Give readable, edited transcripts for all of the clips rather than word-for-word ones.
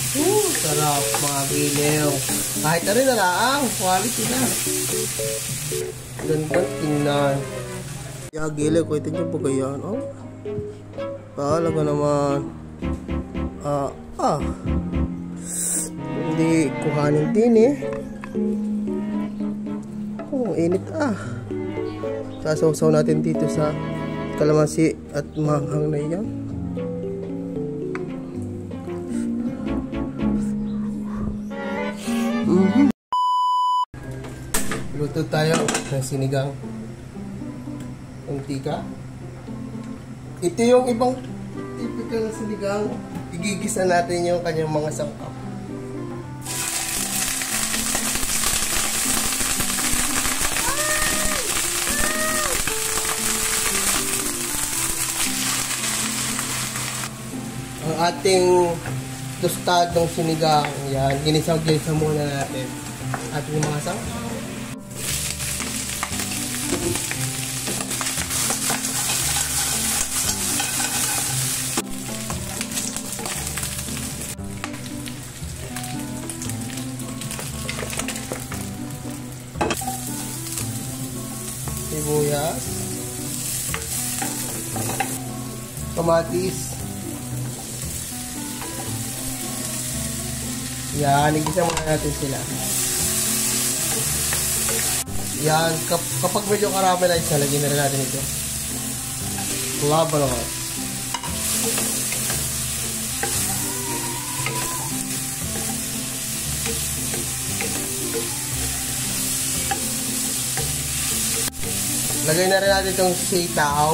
Sarap mga giliw. Kahit na rin na lang, quality na. Ganda tingnan. Kaya giliw, kung ito nyo po ganyan. Oh. Talaga naman. Hindi kuhanin din eh. Oh, init ah. Sasaw-saw natin dito sa kalamansi at manghang na yan. Luto tayo ng sinigang mantika. Ito yung ibang typical na sinigang. Igigisa natin yung kanyang mga sangkap. Ang ating tostadong sinigang, yan, ginisa-gisa muna natin at yung mga sangkap. Sibuyas, kamatis, yan, igisa muna natin sila. Yan, kapag medyo caramelize na, lagyan na rin natin ito. Labanot. Lagay na rin natin itong sitaw.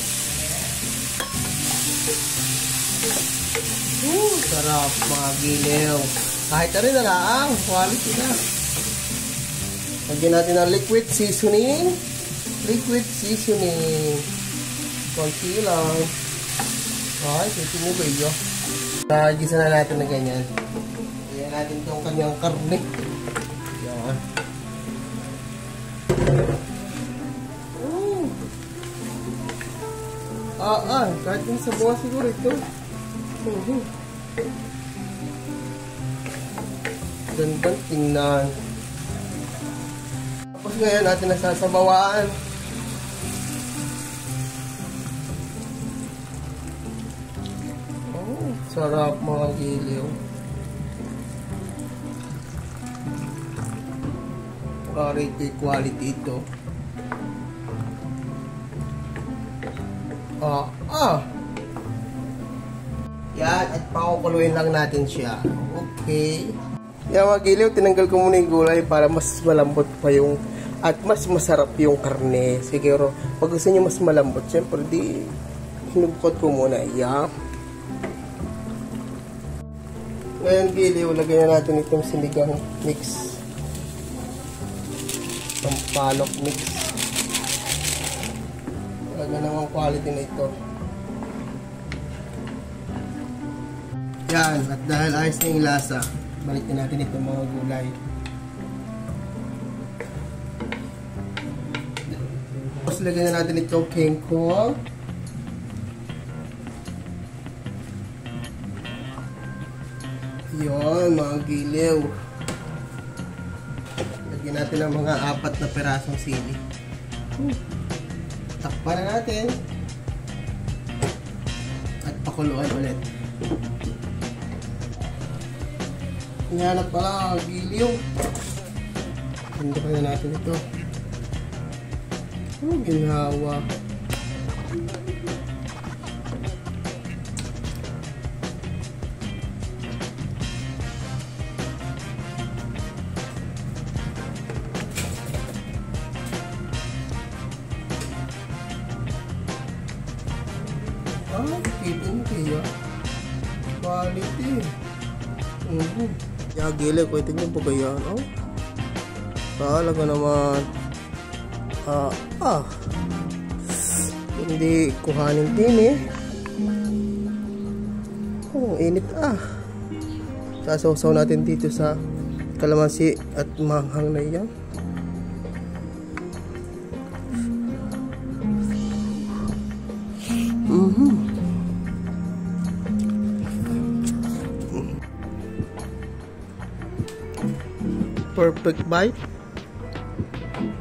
Sarap mga giliw. Kahit na rin na lang, quality na. Lagyan natin ng liquid seasoning. Liquid seasoning. Konti lang. Ay, konti mo ba yun? Gisa na natin na ganyan. Lagyan natin itong kanyang karne. Yan. Kahit yung sa buwan siguro ito. Ganda tingnan. Tapos ngayon natin nasasabawaan. Oh, sarap mga giliw. Quality ito. Yan, at pakukuluin lang natin siya. Okay. Yan mga giliw, tinanggal ko muna yung gulay para mas malambot pa yung at mas masarap yung karne. Siguro, pag gusto nyo mas malambot, syempre di hinubukot ko muna. Yan. Ngayon giliw, lagyan na natin itong sinigang mix. Itong palok mix. Talaga namang quality na ito. Yan, at dahil ayos na yung lasa, balik na natin itong mga gulay. Tapos lagyan na natin itong kangkong. Yun, mga giliw. Lagyan natin ang mga 4 na perasong sili. Takpan na natin. At pakuluan ulit. Hinanap pala, giliw. Ganda pa na natin ito. Oh, ginawa. Kita nyo kaya. Quality. Kaya giliw, kung ito nyo po ganyan. Oh. Talaga naman. Hindi kuhanin din eh. Oh, init ah. Sasaw-saw natin dito sa kalamansi at manghang na yan. perfect bite.